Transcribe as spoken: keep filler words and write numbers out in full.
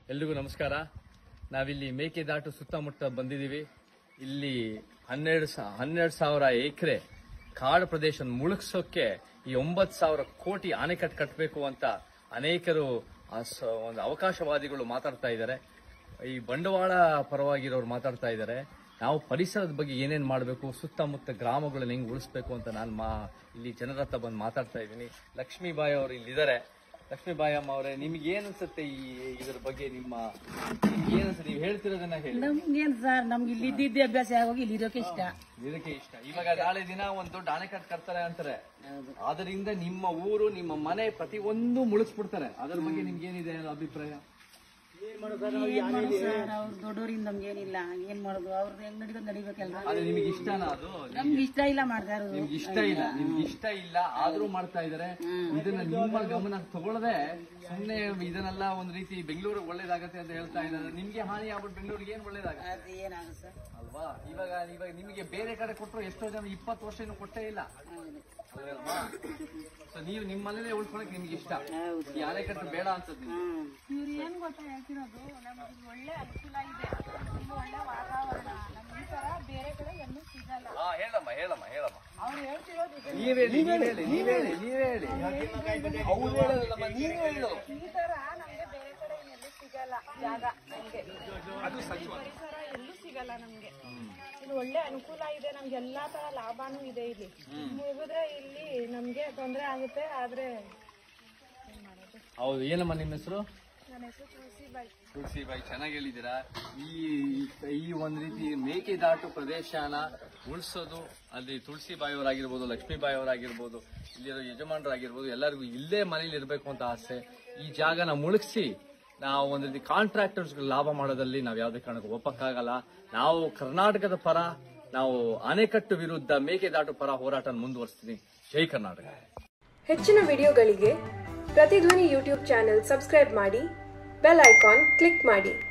ಎಲ್ರಿಗೂ ನಮಸ್ಕಾರ. ನಾವಿಲ್ಲಿ ಮೇಕೆದಾಟು ಸುತ್ತಮುತ್ತ ಬಂದಿದ್ದೀವಿ. ಇಲ್ಲಿ ಹನ್ನೆರಡು ಹನ್ನೆರಡು ಸಾವಿರ ಎಕರೆ ಕಾಡು ಪ್ರದೇಶ ಮುಳುಗಿಸೋಕೆ ಈ ಒಂಬತ್ತು ಸಾವಿರ ಕೋಟಿ ಆಣೆಕಟ್ಟು ಕಟ್ಟಬೇಕು ಅಂತ ಅನೇಕರು ಒಂದು ಅವಕಾಶವಾದಿಗಳು ಮಾತಾಡ್ತಾ ಇದ್ದಾರೆ. ಈ ಬಂಡವಾಳ ಪರವಾಗಿರೋರು ಮಾತಾಡ್ತಾ ಇದ್ದಾರೆ. ನಾವು ಪರಿಸರದ ಬಗ್ಗೆ ಏನೇನು ಮಾಡಬೇಕು, ಸುತ್ತಮುತ್ತ ಗ್ರಾಮಗಳನ್ನ ಹೆಂಗೆ ಉಳಿಸ್ಬೇಕು ಅಂತ ನಾನು ಮಾ ಇಲ್ಲಿ ಜನರ ಹತ್ರ ಬಂದು ಮಾತಾಡ್ತಾ ಇದ್ದೀನಿ. ಲಕ್ಷ್ಮೀಬಾಯಿ ಅವರು ಇಲ್ಲಿದ್ದಾರೆ. ಲಕ್ಷ್ಮೀಬಾಯಿ ಅಮ್ಮ ಅವರೇ, ನಿಮ್ಗೆ ಏನ್ ಅನ್ಸುತ್ತೆ ಈ ಇದ್ರ ಬಗ್ಗೆ? ನಿಮ್ಮ ಏನ್ ಅನ್ಸುತ್ತೆ, ನೀವು ಹೇಳ್ತಿರೋದನ್ನ ಹೇಳಿ. ನಮ್ಗೇನ್ ಸರ್, ನಮ್ಗೆ ಇಲ್ಲಿ ಇದ್ದಿದ್ದೆ ಅಭ್ಯಾಸ ಆಗೋಗಿ ಇಲ್ಲಿ ಇರೋಕೆ ಇಷ್ಟ ಇದಕ್ಕೆ ಇಷ್ಟ. ಇವಾಗ ನಾಳೆ ದಿನ ಒಂದ್ ದೊಡ್ಡ ಅಣೆಕಟ್ಟು ಕಟ್ತಾರೆ ಅಂತಾರೆ, ಅದರಿಂದ ನಿಮ್ಮ ಊರು ನಿಮ್ಮ ಮನೆ ಪ್ರತಿ ಒಂದು ಮುಳುಗಿಸ್ಬಿಡ್ತಾರೆ. ಅದ್ರ ಬಗ್ಗೆ ನಿಮ್ಗೆ ಏನಿದೆ ಅಭಿಪ್ರಾಯ? ಅವ್ರು ದೊಡ್ಡವರಿಂದ ನಮ್ಗೇನಿಲ್ಲ, ಏನ್ ಮಾಡೋದು, ಅವ್ರದ್ದು ಹೆಂಗ್ ನಡೀತದ ನಡಿಬೇಕಲ್ಲ. ಅದೇ ನಿಮ್ಗೆ ಇಷ್ಟನಾ? ಅದು ನಮ್ಗೆ ಇಷ್ಟ ಇಲ್ಲ ಮಾಡ್ತಾರ. ನಿಮ್ಗೆ ಇಷ್ಟ ಇಲ್ಲ, ನಿಮ್ಗೆ ಇಷ್ಟ ಇಲ್ಲ ಆದ್ರೂ ಮಾಡ್ತಾ ಇದಾರೆ. ಇದನ್ನ ನಿಮ್ಮ ಗಮನ ತಗೊಳ್ಳದೆ ಸುಮ್ನೆ ಇದನ್ನೆಲ್ಲ ಒಂದ್ ರೀತಿ ಬೆಂಗಳೂರಿಗೆ ಒಳ್ಳೇದಾಗತ್ತೆ ಅಂತ ಹೇಳ್ತಾ ಇದ್ದಾರೆ. ನಿಮ್ಗೆ ಹಾನಿ ಆಗ್ಬಿಟ್ಟು ಬೆಂಗಳೂರಿಗೆ ಏನ್ ಒಳ್ಳೇದಾಗತ್ತೆ? ಅದು ಏನಾಗುತ್ತೆ ಅಲ್ವಾ? ಇವಾಗ ಇವಾಗ ನಿಮಗೆ ಬೇರೆ ಕಡೆ ಕೊಟ್ಟರು ಎಷ್ಟೋ ಜನ ಇಪ್ಪತ್ತು ವರ್ಷ ಏನು ಕೊಟ್ಟೇ ಇಲ್ಲ ಅಲ್ವಾ? ಸೊ ನೀವು ನಿಮ್ಮ ಮನೇಲೆ ಉಳ್ಕೊಳಕ್ ನಿಮ್ಗೆ ಇಷ್ಟ, ಈ ಅಣೆಕಟ್ಟು ಬೇಡ ಅಂತದ್ದು. ಇವ್ರು ಏನ್ ಗೊತ್ತಾ ಹೇಳ್ತಿರೋದು, ನಮ್ಗೆ ಒಳ್ಳೆ ಅನುಕೂಲ ಇದೆ, ಒಳ್ಳೆ ವಾತಾವರಣ, ನಮ್ಗೆ ಈ ತರ ಬೇರೆ ಕಡೆ ಎಲ್ಲೂ ಸಿಗಲ್ಲ. ಹಾ ಹೇಳಮ್ಮ ಹೇಳಮ್ಮ ಹೇಳಮ್ಮ ಅವ್ರು ಹೇಳ್ತಿರೋದು ನೀವ್ ಹೇಳಿ ನೀವ್ ಹೇಳಿ ನೀವ್ ಹೇಳಿ ನೀವ್ ಹೇಳಿ ಅವ್ರು ಹೇಳೋದಲ್ಲಮ್ಮ, ನೀವ್ ಹೇಳು. ಈ ತರ ನಮ್ಗೆ ಬೇರೆ ಕಡೆ ಎಲ್ಲೂ ಸಿಗಲ್ಲ ಜಾಗ, ನಮ್ಗೆ ಪರಿಸರ ಎಲ್ಲೂ ಸಿಗಲ್ಲ ನಮ್ಗೆ. ಇದು ಒಳ್ಳೆ ಅನುಕೂಲ ಇದೆ, ನಮ್ಗೆ ಎಲ್ಲಾ ತರ ಲಾಭನೂ ಇದೆ. ಇಲ್ಲಿ ಮುಗಿದ್ರೆ ಇಲ್ಲಿ ನಮ್ಗೆ ತೊಂದ್ರೆ ಆಗುತ್ತೆ, ಆದ್ರೆ ಹೌದು. ಏನಮ್ಮ ನಿಮ್ಮ ಹೆಸರು? ನನ್ನ ಹೆಸರು ತುಳಸಿಬಾಯಿ. ತುಳಸಿಬಾಯಿ, ಚೆನ್ನಾಗಿ ಹೇಳಿದ್ದೀರಾ. ಈ ಈ ಒಂದ್ ರೀತಿ ಮೇಕೆದಾಟು ಪ್ರದೇಶನ ಉಳಿಸೋದು, ಅಲ್ಲಿ ತುಳಸಿಬಾಯಿ ಅವರಾಗಿರ್ಬೋದು, ಲಕ್ಷ್ಮೀಬಾಯಿ ಅವರಾಗಿರ್ಬೋದು, ಇಲ್ಲಿರೋ ಯಜಮಾನರಾಗಿರ್ಬೋದು, ಎಲ್ಲರಿಗೂ ಇಲ್ಲೇ ಮನೇಲಿ ಇರಬೇಕು ಅಂತ ಆಸೆ. ಈ ಜಾಗನ ಮುಳುಗಿಸಿ ನಾವು ಒಂದ್ ರೀತಿ ಕಾಂಟ್ರಾಕ್ಟರ್ಸ್ ಲಾಭ ಮಾಡೋದಲ್ಲಿ ನಾವು ಯಾವುದೇ ಕಾರಣಕ್ಕೂ ಒಪ್ಪಕ್ಕಾಗಲ್ಲ. ನಾವು ಕರ್ನಾಟಕದ ಪರ, ನಾವು ಅಣೆಕಟ್ಟು ವಿರುದ್ಧ ಮೇಕೆದಾಟು ಪರ ಹೋರಾಟ ಮುಂದುವರಿಸ್ತೀನಿ. ಜೈ ಕರ್ನಾಟಕ. ಹೆಚ್ಚಿನ ವಿಡಿಯೋಗಳಿಗೆ ಪ್ರತಿಧ್ವನಿ ಯೂಟ್ಯೂಬ್ ಚಾನೆಲ್ ಸಬ್ಸ್ಕ್ರೈಬ್ ಮಾಡಿ, ಬೆಲ್ ಐಕಾನ್ ಕ್ಲಿಕ್ ಮಾಡಿ.